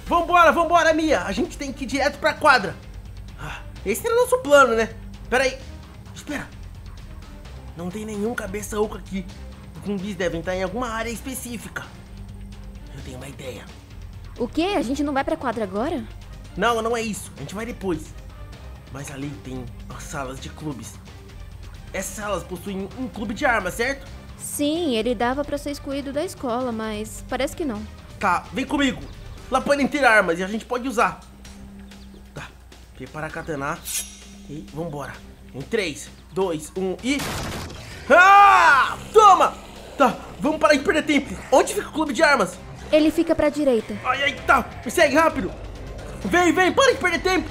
Vambora, Mia. A gente tem que ir direto pra quadra. Esse era o nosso plano, né? Pera aí. Espera. Não tem nenhum cabeça oca aqui. Os zumbis devem estar em alguma área específica. Eu tenho uma ideia. O quê? A gente não vai pra quadra agora? Não é isso. A gente vai depois. Mas ali tem as salas de clubes. Essas salas possuem um clube de armas, certo? Sim, ele dava pra ser excluído da escola, mas parece que não. Tá, vem comigo. Lá podem ter armas e a gente pode usar. Tá, prepara a katana. E vambora. Em 3, 2, 1 e... Toma! Tá, vamos parar de perder tempo. Onde fica o clube de armas? Ele fica pra direita. Ai, tá, me segue rápido. Vem, para de perder tempo.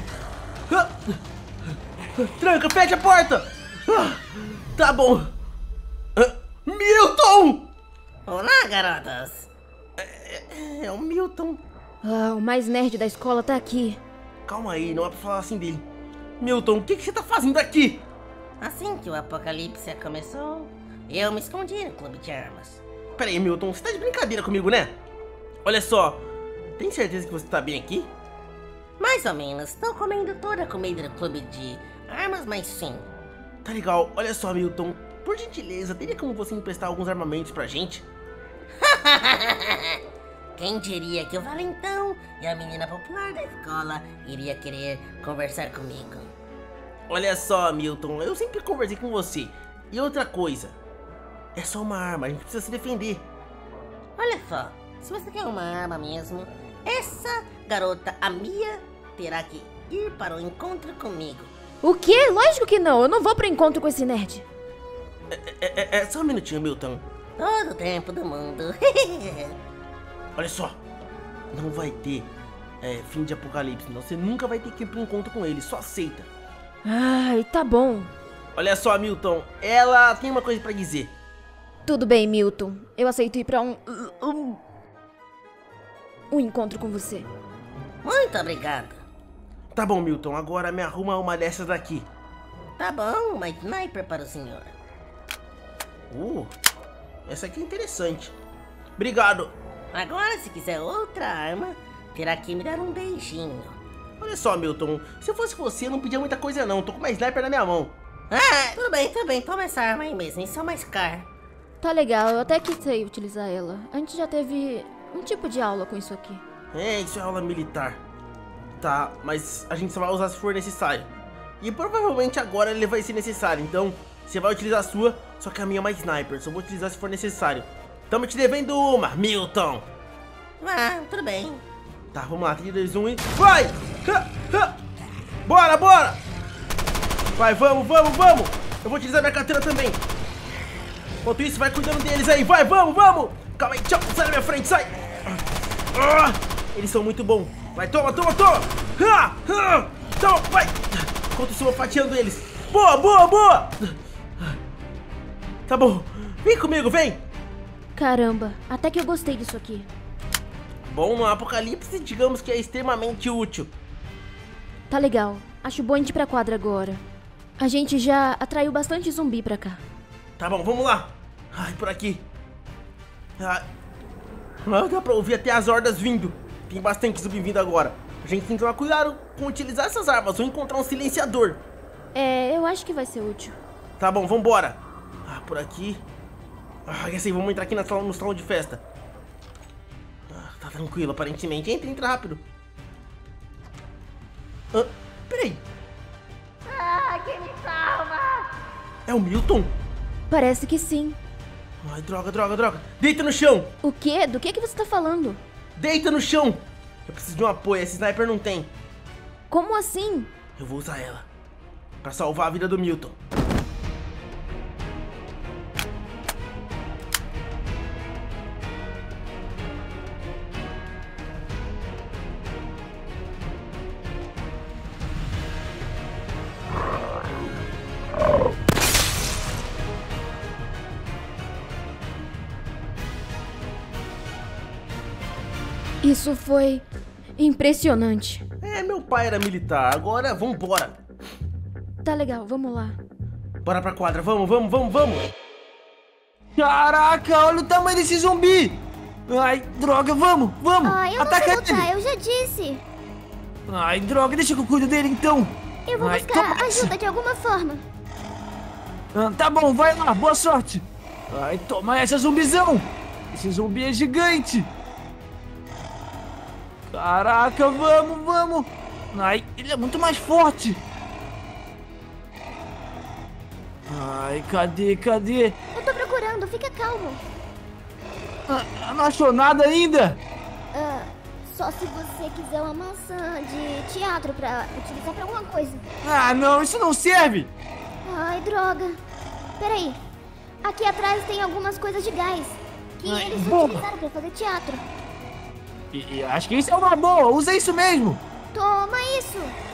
Tranca, fecha a porta. Tá bom. Milton! Olá, garotas. É o Milton. O mais nerd da escola tá aqui. Calma aí, não é pra falar assim dele. Milton, o que você tá fazendo aqui? Assim que o apocalipse começou, eu me escondi no clube de armas. Pera aí, Milton, você tá de brincadeira comigo, né? Olha só, tem certeza que você tá bem aqui? Mais ou menos, tô comendo toda a comida do clube de armas, mas sim. Tá legal, olha só, Milton, por gentileza, teria como você emprestar alguns armamentos pra gente? Quem diria que o valentão e a menina popular da escola iria querer conversar comigo? Olha só, Milton, eu sempre conversei com você. E outra coisa, é só uma arma, a gente precisa se defender. Olha só, se você quer uma arma mesmo, essa garota, a Mia, terá que ir para o encontro comigo. O quê? Lógico que não, eu não vou pro encontro com esse nerd. É só um minutinho, Milton. Todo o tempo do mundo. Olha só, não vai ter fim de apocalipse, não. Você nunca vai ter que ir pro encontro com ele, só aceita. Ai, tá bom. Olha só, Milton, ela tem uma coisa pra dizer. Tudo bem, Milton. Eu aceito ir pra um encontro com você. Muito obrigado. Tá bom, Milton, agora me arruma uma dessas daqui. Tá bom, uma sniper para o senhor. Essa aqui é interessante. Obrigado. Agora, se quiser outra arma, terá que me dar um beijinho. Olha só, Milton, se eu fosse você, eu não pedia muita coisa não. Tô com uma sniper na minha mão. Tudo bem, toma essa arma aí mesmo, isso é mais caro. Tá legal, eu até que sei utilizar ela. A gente já teve um tipo de aula com isso aqui. Isso é aula militar. Tá, mas a gente só vai usar se for necessário. E provavelmente agora ele vai ser necessário, então você vai utilizar a sua, só que a minha é uma sniper, só vou utilizar se for necessário. Tamo te devendo uma, Milton. Tudo bem. Tá, vamos lá, 3, 2, 1 e... Vai! Bora! Vai, vamos! Eu vou utilizar minha katana também. Enquanto isso, vai cuidando deles aí, vai, vamos! Calma aí, tchau, sai da minha frente, sai! Eles são muito bons. Vai, toma! Toma, vai! Enquanto isso, eu vou fatiando eles. Boa! Tá bom, vem comigo, vem! Caramba, até que eu gostei disso aqui. Bom, no apocalipse, digamos que é extremamente útil. Tá legal, acho bom a gente ir pra quadra agora. A gente já atraiu bastante zumbi pra cá. Tá bom, vamos lá. Por aqui. Dá pra ouvir até as hordas vindo. Tem bastante zumbi vindo agora. A gente tem que tomar cuidado com utilizar essas armas ou encontrar um silenciador. Eu acho que vai ser útil. Tá bom, vambora. Por aqui. Essa aí, vamos entrar aqui no salão de festa. Tá tranquilo, aparentemente. Entra rápido. Peraí. Quem me salva? É o Milton? Parece que sim. Droga. Deita no chão. O quê? Do que você tá falando? Deita no chão. Eu preciso de um apoio, esse sniper não tem. Como assim? Eu vou usar ela pra salvar a vida do Milton. Isso foi impressionante. Meu pai era militar, agora vambora. Tá legal, vamos lá. Bora pra quadra, vamos. Caraca, olha o tamanho desse zumbi. Ai, droga, vamos! Ai, eu não Ataca sei ele! lutar, eu já disse. Ai, droga, deixa que eu cuido dele então! Eu vou Ai, buscar toma essa. ajuda de alguma forma. Tá bom, vai lá, boa sorte! Ai, toma essa, zumbizão! Esse zumbi é gigante! Caraca, vamos! Ai, ele é muito mais forte! Ai, cadê? Eu tô procurando, fica calmo. Não achou nada ainda? Só se você quiser uma maçã de teatro pra utilizar pra alguma coisa. Ah, não, isso não serve! Ai, droga. Peraí. Aqui atrás tem algumas coisas de gás que Ai, eles boa. utilizaram pra fazer teatro. E acho que isso é uma boa, usa isso mesmo! Toma isso.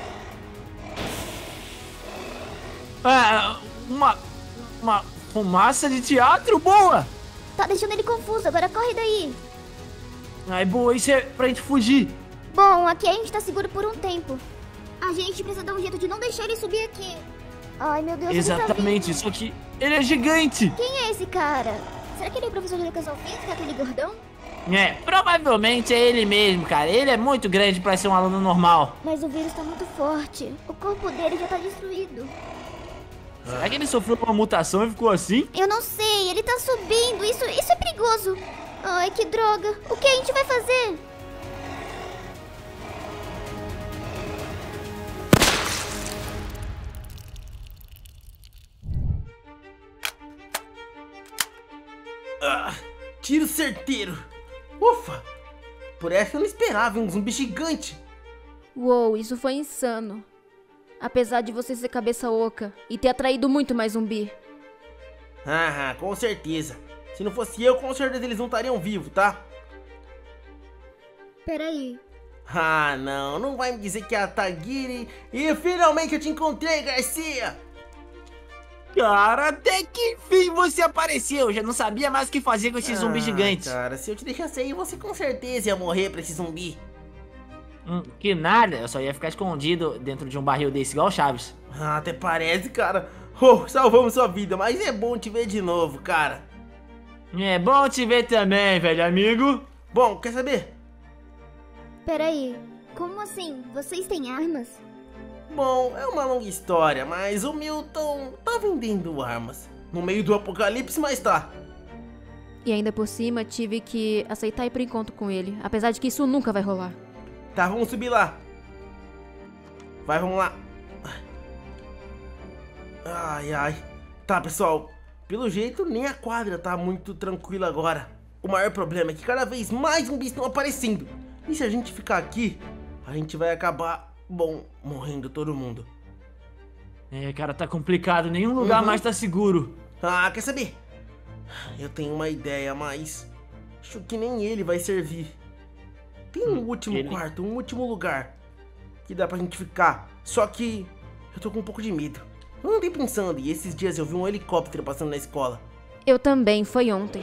Uma fumaça de teatro boa! Tá deixando ele confuso, agora corre daí. Ai, boa, isso é pra gente fugir. Bom, aqui a gente tá seguro por um tempo. A gente precisa dar um jeito de não deixar ele subir aqui. Ai, meu Deus, ele tá Exatamente, vindo. só que ele é gigante. Quem é esse cara? Será que ele é o professor de educação física, aquele gordão? Provavelmente é ele mesmo, cara. Ele é muito grande pra ser um aluno normal. Mas o vírus tá muito forte. O corpo dele já tá destruído. Será que ele sofreu uma mutação e ficou assim? Eu não sei, ele tá subindo. Isso é perigoso. Ai, que droga. O que a gente vai fazer? Tiro certeiro. Ufa! Por essa eu não esperava, um zumbi gigante. Uou, isso foi insano. Apesar de você ser cabeça oca e ter atraído muito mais zumbi. Com certeza. Se não fosse eu, com certeza eles não estariam vivos, tá? Peraí. Não vai me dizer que é a Tagiri. E finalmente eu te encontrei, Garcia! Cara, até que enfim você apareceu. Já não sabia mais o que fazer com esse zumbi gigante. Cara, se eu te deixasse aí, você com certeza ia morrer pra esse zumbi. Que nada, eu só ia ficar escondido dentro de um barril desse, igual o Chaves. Até parece, cara. Salvamos sua vida, mas é bom te ver de novo, cara. É bom te ver também, velho amigo. Bom, quer saber? Peraí. Como assim? Vocês têm armas? Bom, é uma longa história, mas o Milton tá vendendo armas. No meio do apocalipse, mas tá. E ainda por cima, tive que aceitar ir pro encontro com ele. Apesar de que isso nunca vai rolar. Tá, vamos subir lá. Vai, vamos lá. Ai. Tá, pessoal. Pelo jeito, nem a quadra tá muito tranquila agora. O maior problema é que cada vez mais zumbis estão aparecendo. E se a gente ficar aqui, a gente vai acabar, morrendo todo mundo. Cara, tá complicado. Nenhum lugar mais tá seguro. Quer saber? Eu tenho uma ideia, mas acho que nem ele vai servir. Tem um último quarto, um último lugar que dá pra gente ficar. Só que eu tô com um pouco de medo. Eu andei pensando e esses dias eu vi um helicóptero passando na escola. Eu também, foi ontem.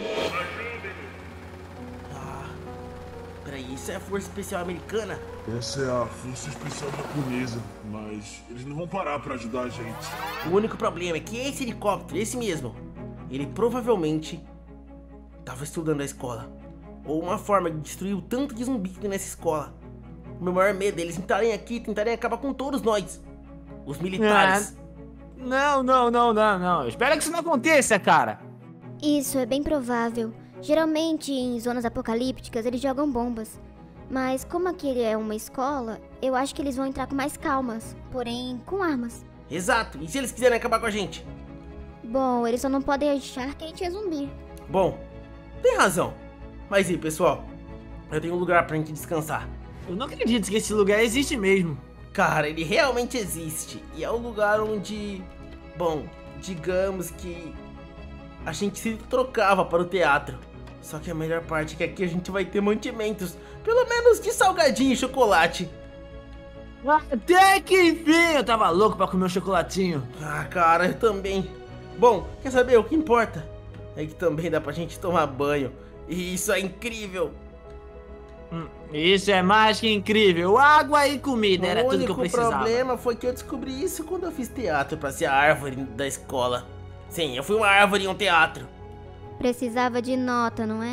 Peraí, isso é a Força Especial Americana? Essa é a Força Especial Japonesa, mas eles não vão parar pra ajudar a gente. O único problema é que esse helicóptero, esse mesmo, ele provavelmente tava estudando a escola. Ou uma forma de destruir o tanto de zumbi que tem nessa escola. O meu maior medo é eles entrarem aqui e tentarem acabar com todos nós. Os militares. Não. Eu espero que isso não aconteça, cara. Isso é bem provável. Geralmente, em zonas apocalípticas, eles jogam bombas. Mas como aqui é uma escola, eu acho que eles vão entrar com mais calmas. Porém, com armas. Exato. E se eles quiserem acabar com a gente? Bom, eles só não podem achar que a gente é zumbi. Bom, tem razão. Mas e pessoal, eu tenho um lugar pra gente descansar. Eu não acredito que esse lugar existe mesmo. Cara, ele realmente existe. E é o lugar onde, digamos que a gente se trocava para o teatro. Só que a melhor parte é que aqui a gente vai ter mantimentos. Pelo menos de salgadinho e chocolate. Até que enfim, eu tava louco pra comer um chocolatinho. Cara, eu também. Bom, quer saber o que importa? É que também dá pra gente tomar banho. E isso é incrível. Isso é mais que incrível. Água e comida, era tudo que eu precisava. O problema foi que eu descobri isso quando eu fiz teatro pra ser a árvore da escola. Sim, eu fui uma árvore em um teatro. Precisava de nota, não é?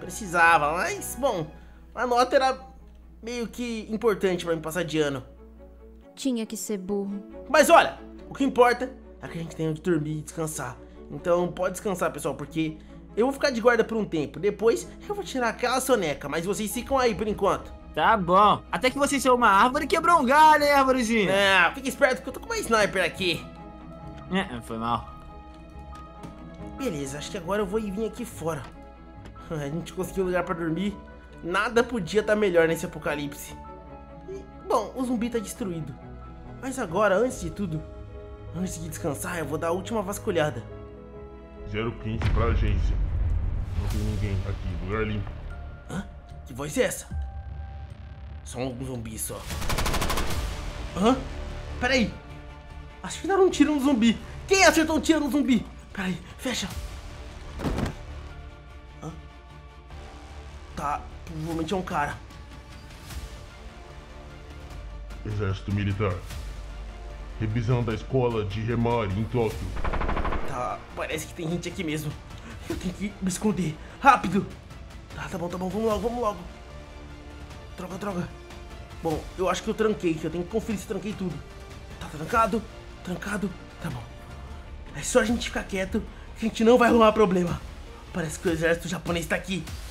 Precisava, mas, bom, a nota era meio que importante pra me passar de ano. Tinha que ser burro. Mas olha, o que importa é que a gente tem onde dormir e descansar. Então pode descansar, pessoal, porque eu vou ficar de guarda por um tempo. Depois eu vou tirar aquela soneca, mas vocês ficam aí por enquanto. Tá bom. Até que você saiu uma árvore e quebrou um galho, hein, árvorezinha? Ah, fica esperto que eu tô com uma sniper aqui. Foi mal. Beleza, acho que agora eu vou vir aqui fora. A gente conseguiu um lugar pra dormir. Nada podia estar melhor nesse apocalipse. E, bom, o zumbi tá destruído. Mas agora, antes de tudo, antes de descansar, eu vou dar a última vasculhada. 015 pra agência. Não tem ninguém aqui, lugar limpo. Hã? Que voz é essa? Só um zumbi só. Hã? Peraí. Acho que deram um tiro no zumbi. Quem acertou um tiro no zumbi? Peraí, fecha. Hã? Tá, provavelmente é um cara. Exército Militar. Revisão da escola de Remari em Tóquio. Tá, parece que tem gente aqui mesmo. Eu tenho que me esconder. Rápido! Tá bom, vamos logo. Droga. Bom, eu acho que eu tranquei, eu tenho que conferir se tranquei tudo. Tá trancado, tá bom. É só a gente ficar quieto que a gente não vai arrumar problema. Parece que o exército japonês tá aqui.